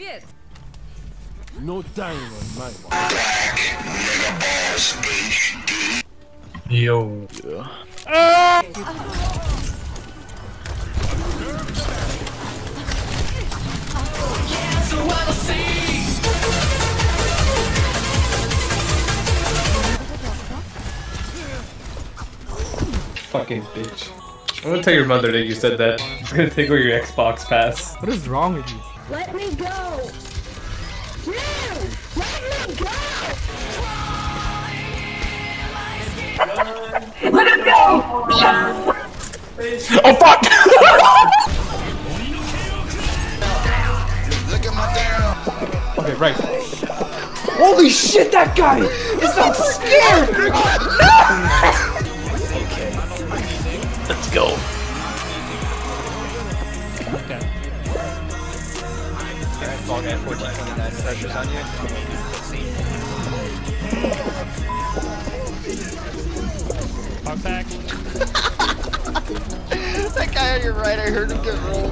it. No time on my watch. Back, nigga boss HD. Yo. Fucking bitch. I'm gonna tell your mother that you said that. It's gonna take away your Xbox pass. What is wrong with you? Let me go! No! Let me go! Let him go! Oh fuck! Look at my down. Okay, right. Holy shit, that guy is not scared! No! Okay. Let's go. Okay. Alright, ball guy 1429, pressure's on you. Pop back. That guy on your right, I heard him get rolled.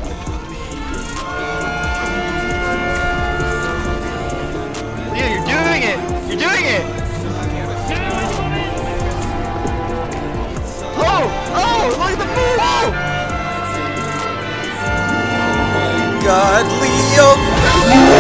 Yeah, you're doing it! You're doing it! Oh! Oh! Look at the move! Oh! God, Leo!